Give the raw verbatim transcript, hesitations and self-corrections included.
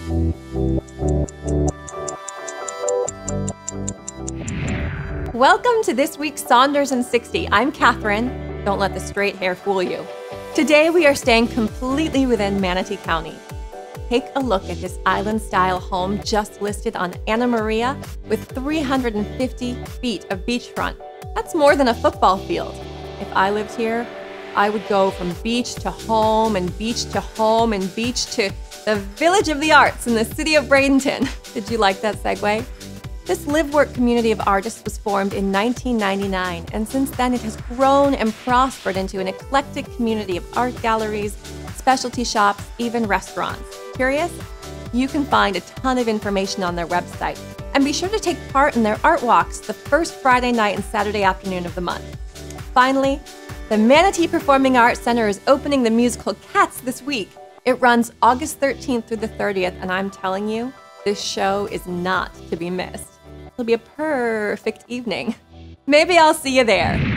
Welcome to this week's Saunders in sixty. I'm Catherine. Don't let the straight hair fool you. Today we are staying completely within Manatee County. Take a look at this island-style home just listed on Anna Maria with three hundred fifty feet of beachfront. That's more than a football field. If I lived here, I would go from beach to home and beach to home and beach to the Village of the Arts in the city of Bradenton. Did you like that segue? This live-work community of artists was formed in nineteen ninety-nine, and since then it has grown and prospered into an eclectic community of art galleries, specialty shops, even restaurants. Curious? You can find a ton of information on their website, and be sure to take part in their art walks the first Friday night and Saturday afternoon of the month. Finally, the Manatee Performing Arts Center is opening the musical Cats this week. It runs August thirteenth through the thirtieth, and I'm telling you, this show is not to be missed. It'll be a perfect evening. Maybe I'll see you there.